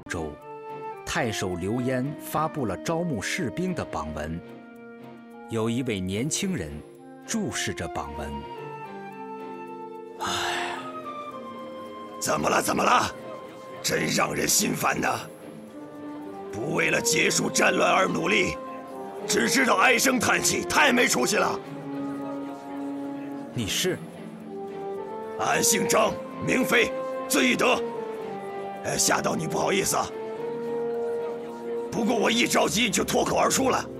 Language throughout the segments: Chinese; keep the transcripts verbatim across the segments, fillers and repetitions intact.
州，太守刘焉发布了招募士兵的榜文。有一位年轻人注视着榜文。 唉，怎么了？怎么了？真让人心烦呐！不为了结束战乱而努力，只知道唉声叹气，太没出息了。 你是？ 俺姓张，名飞，字翼德。哎，吓到你不好意思啊。不过我一着急就脱口而出了。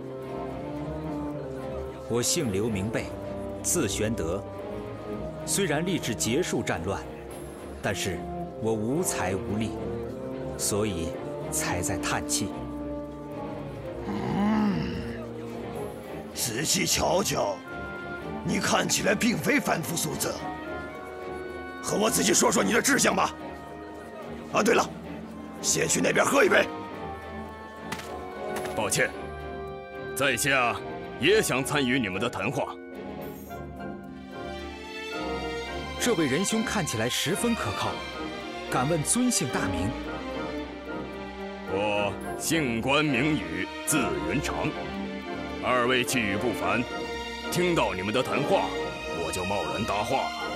我姓刘，名备，字玄德。虽然立志结束战乱，但是我无才无力，所以才在叹气。 嗯，仔细瞧瞧，你看起来并非凡夫俗子。和我仔细说说你的志向吧。啊，对了，先去那边喝一杯。 抱歉，在下也想参与你们的谈话。 这位仁兄看起来十分可靠，敢问尊姓大名？ 我姓关名羽，字云长。二位气宇不凡，听到你们的谈话，我就贸然答话了。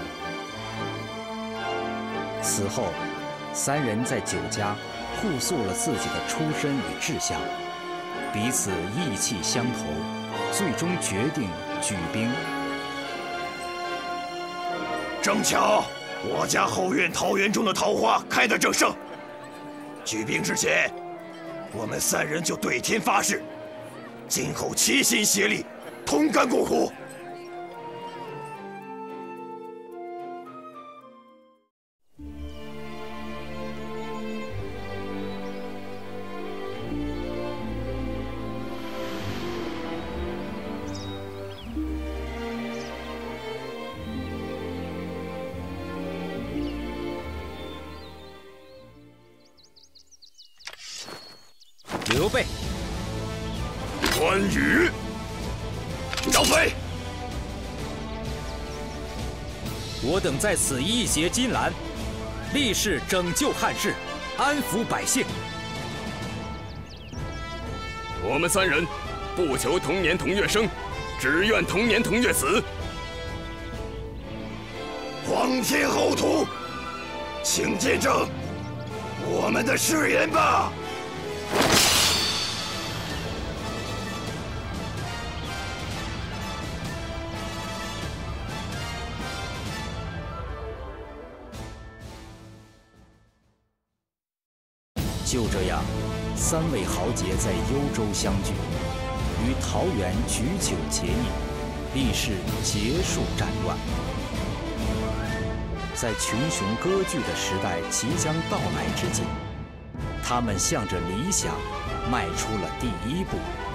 此后，三人在酒家互诉了自己的出身与志向，彼此意气相投，最终决定举兵。 正巧，我家后院桃园中的桃花开得正盛。举兵之前，我们三人就对天发誓，今后齐心协力，同甘共苦。 刘备、 关羽、张飞， 我等在此义结金兰，立誓拯救汉室，安抚百姓。 我们三人不求同年同月生，只愿同年同月死。 皇天厚土，请见证我们的誓言吧。 就这样，三位豪杰在幽州相聚，于桃园举酒结义，立誓结束战乱。在群雄割据的时代即将到来之际，他们向着理想迈出了第一步。